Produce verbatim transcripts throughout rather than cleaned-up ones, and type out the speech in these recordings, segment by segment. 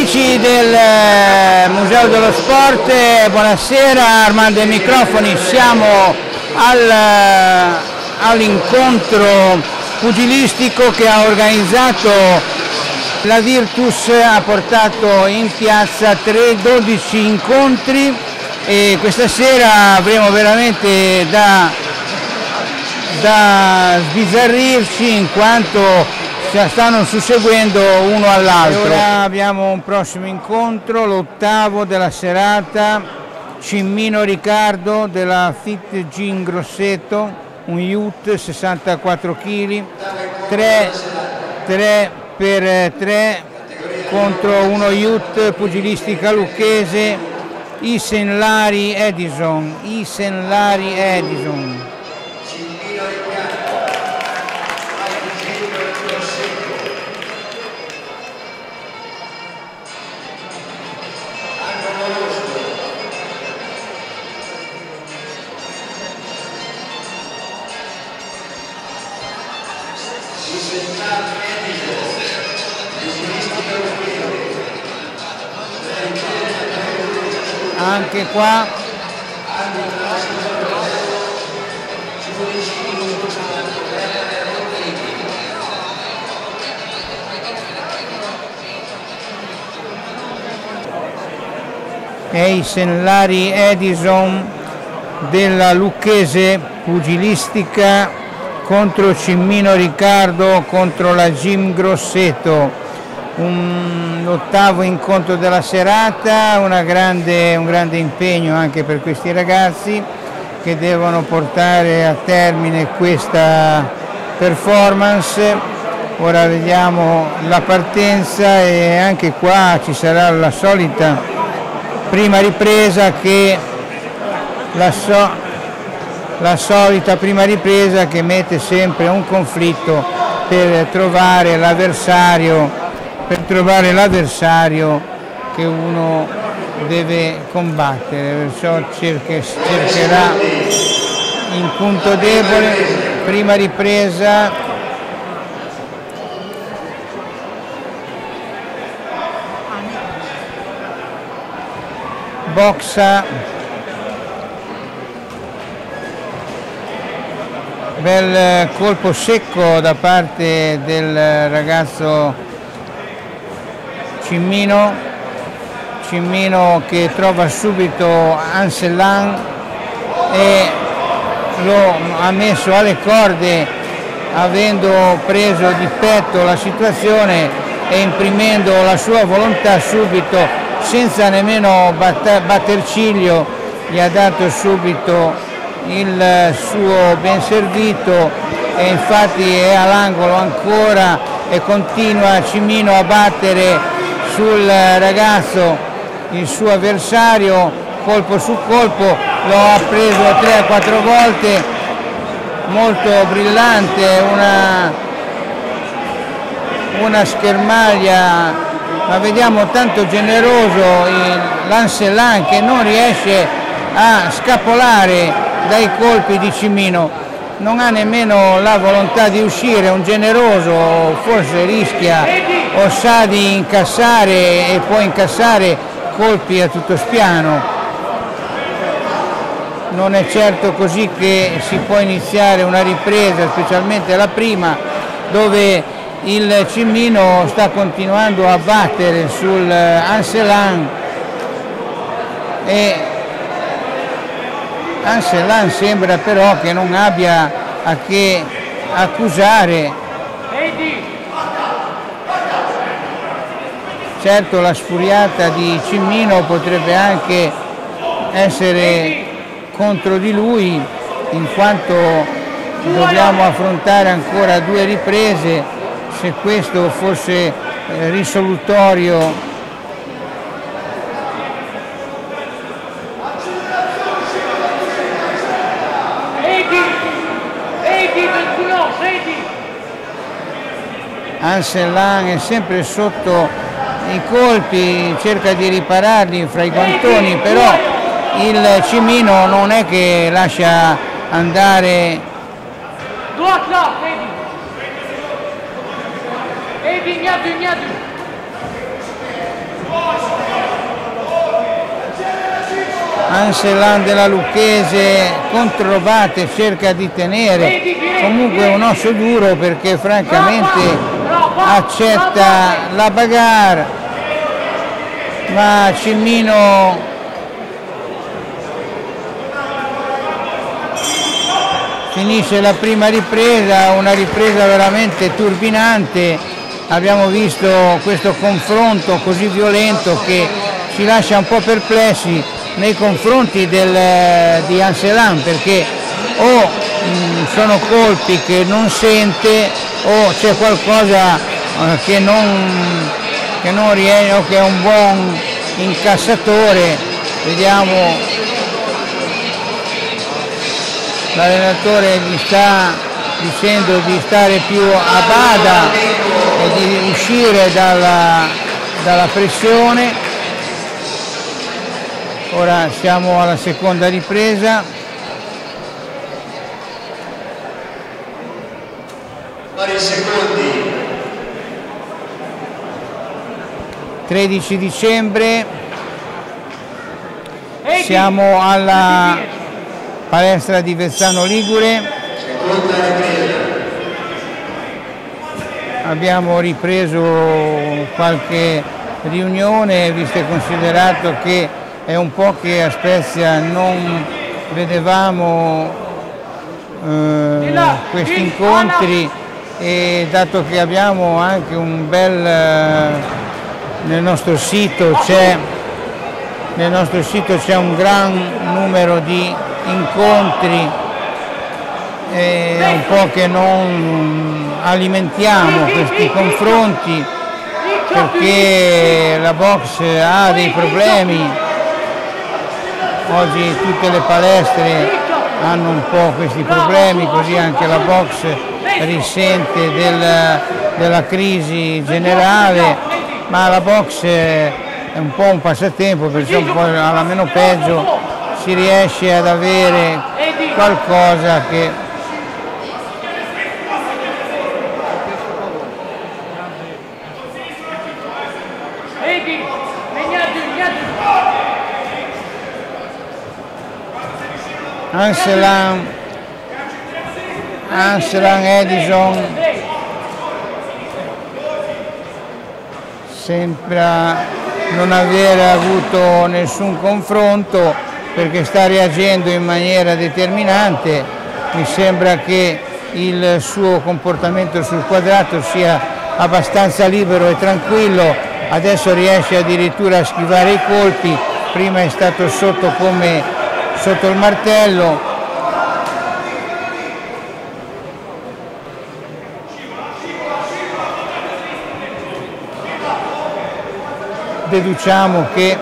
Amici del eh, Museo dello Sport, eh, buonasera, Armando ai microfoni. Siamo al, eh, all'incontro pugilistico che ha organizzato la Virtus, ha portato in piazza dodici incontri e questa sera avremo veramente da, da sbizzarrirci in quanto stanno susseguendo uno all'altro. Ora abbiamo un prossimo incontro, l'ottavo della serata, Cimmino Riccardo della Fit Gym Grosseto, un Youth sessantaquattro chili, tre per tre contro uno Youth pugilistica lucchese, Isen Lari Edison, Isen Lari Edison. Anche qua Isen Lari Edison della lucchese pugilistica contro Cimmino Riccardo contro la Gym Grosseto. Un ottavo incontro della serata, una grande, un grande impegno anche per questi ragazzi che devono portare a termine questa performance. Ora vediamo la partenza e anche qua ci sarà la solita prima ripresa che la, so, la solita prima ripresa che mette sempre un conflitto per trovare l'avversario per trovare l'avversario che uno deve combattere, perciò cerche, cercherà in punto debole, prima ripresa, boxa, bel colpo secco da parte del ragazzo Cimmino, Cimmino che trova subito Ansellan e lo ha messo alle corde avendo preso di petto la situazione e imprimendo la sua volontà subito senza nemmeno batter ciglio, gli ha dato subito il suo ben servito e infatti è all'angolo ancora e continua Cimmino a battere sul ragazzo il suo avversario colpo su colpo, lo ha preso tre a quattro volte, molto brillante, una, una schermaglia, ma vediamo tanto generoso l'Ansellan che non riesce a scappolare dai colpi di Cimmino, non ha nemmeno la volontà di uscire, un generoso forse rischia o sa di incassare e può incassare colpi a tutto spiano. Non è certo così che si può iniziare una ripresa, specialmente la prima, dove il Cimmino sta continuando a battere sul Ansellan e Ansellan sembra però che non abbia a che accusare. Certo la sfuriata di Cimmino potrebbe anche essere contro di lui, in quanto dobbiamo affrontare ancora due riprese, se questo fosse eh, risolutorio. Ansellan è sempre sotto i colpi, cerca di ripararli fra i guantoni, però il Cimmino non è che lascia andare. Anselan della Lucchese controvate, cerca di tenere, comunque un osso duro perché francamente accetta la bagarre, ma Cimino finisce la prima ripresa, una ripresa veramente turbinante. Abbiamo visto questo confronto così violento che ci lascia un po' perplessi nei confronti del, di Anselan, perché o mh, sono colpi che non sente o c'è qualcosa eh, che non, che non riesce, o che è un buon incassatore. Vediamo, l'allenatore gli sta dicendo di stare più a bada e di uscire dalla, dalla pressione. Ora siamo alla seconda ripresa. Vari secondi. tredici dicembre. Siamo alla palestra di Vezzano Ligure. Seconda ripresa. Abbiamo ripreso qualche riunione, visto e considerato che è un po' che a Spezia non vedevamo eh, questi incontri, e dato che abbiamo anche un bel eh, nel nostro sito c'è nel nostro sito c'è un gran numero di incontri, e è un po' che non alimentiamo questi confronti perché la box ha dei problemi. Oggi tutte le palestre hanno un po' questi problemi, così anche la box risente del, della crisi generale, ma la box è un po' un passatempo, perciò un po' alla meno peggio si riesce ad avere qualcosa che Anselan, Anselan Edison sembra non aver avuto nessun confronto perché sta reagendo in maniera determinante. Mi sembra che il suo comportamento sul quadrato sia abbastanza libero e tranquillo, adesso riesce addirittura a schivare i colpi, prima è stato sotto come sotto il martello. Deduciamo che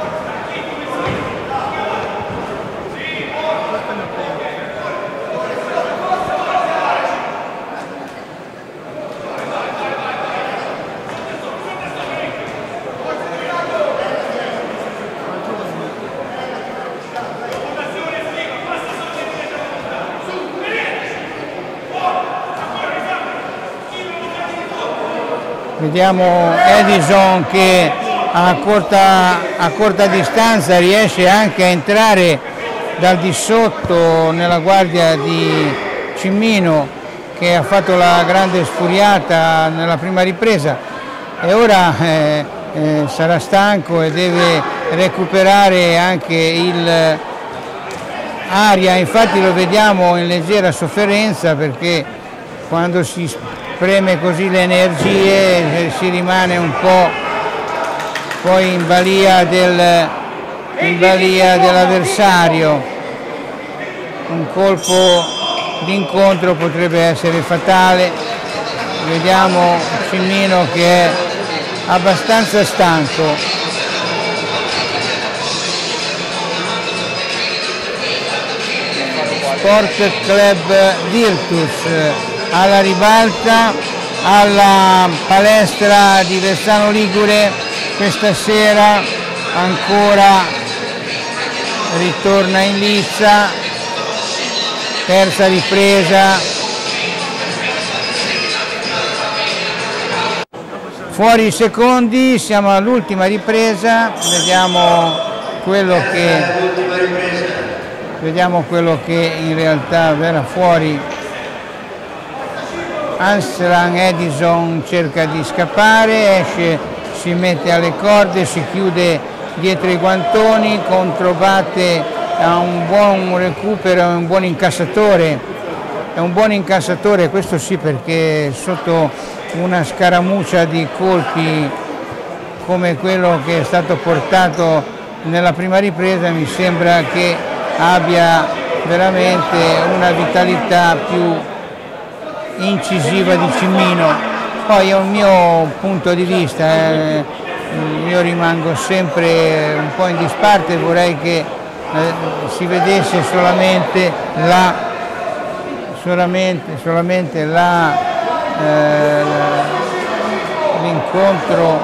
vediamo Edison che a corta, a corta distanza riesce anche a entrare dal di sotto nella guardia di Cimino, che ha fatto la grande sfuriata nella prima ripresa, e ora eh, eh, sarà stanco e deve recuperare anche il aria. Infatti lo vediamo in leggera sofferenza, perché quando si preme così le energie eh, si rimane un po' poi in balia, del, in balia dell'avversario. Un colpo d'incontro potrebbe essere fatale. Vediamo Cimino che è abbastanza stanco. Sport Club Virtus alla ribalta alla palestra di Vezzano Ligure. Questa sera ancora ritorna in lizza, terza ripresa. fuori i secondi, siamo all'ultima ripresa, vediamo quello che vediamo quello che in realtà verrà fuori. Anslan Edison cerca di scappare, esce, si mette alle corde, si chiude dietro i guantoni, controbatte a un buon recupero, è un buon incassatore, è un buon incassatore, questo sì, perché sotto una scaramuccia di colpi come quello che è stato portato nella prima ripresa mi sembra che abbia veramente una vitalità più incisiva di Cimino. Poi è un mio punto di vista, eh, io rimango sempre un po' in disparte, vorrei che eh, si vedesse solamente la solamente, solamente la eh, l'incontro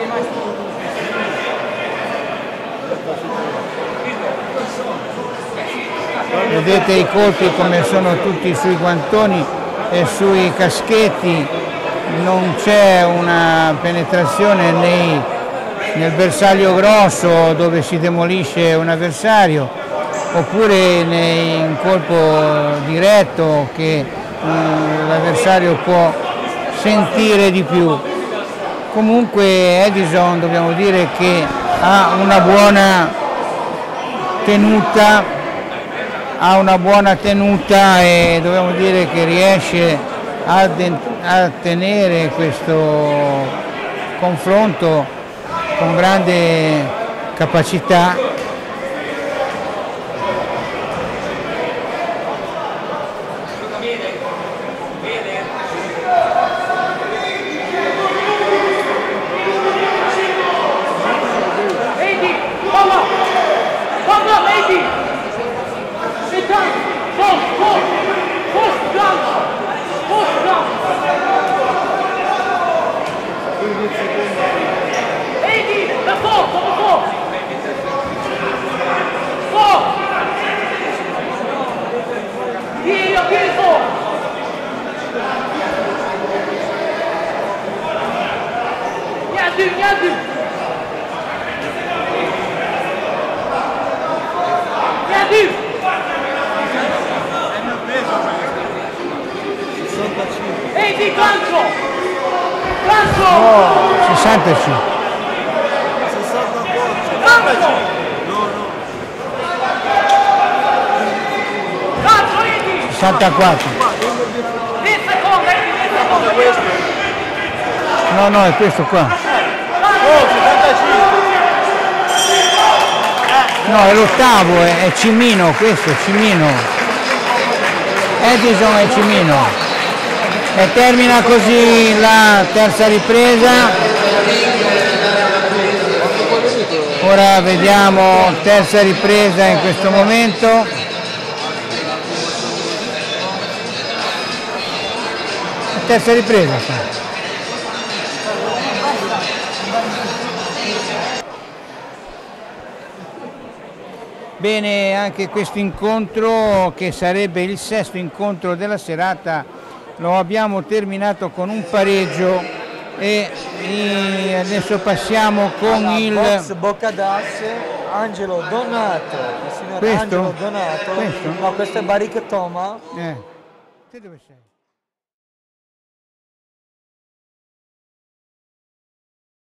vedete i colpi come sono tutti sui guantoni e sui caschetti, non c'è una penetrazione nei, nel bersaglio grosso dove si demolisce un avversario, oppure in un colpo diretto che eh, l'avversario può sentire di più. Comunque Edison dobbiamo dire che ha una buona tenuta, ha una buona tenuta e dobbiamo dire che riesce a, a tenere questo confronto con grande capacità. sessantacinque. sessantaquattro. No, no, è questo qua. No, è l'ottavo, è, è Cimino, questo è Cimino. Edison e Cimino. E termina così la terza ripresa. Ora vediamo terza ripresa in questo momento. Terza ripresa. Bene, anche questo incontro, che sarebbe il sesto incontro della serata, lo abbiamo terminato con un pareggio e, e adesso passiamo con alla il box Boccadas, Angelo Donato, il signor questo? Angelo Donato. Questo? No, questo è Barik Toma. Eh. Te dove sei?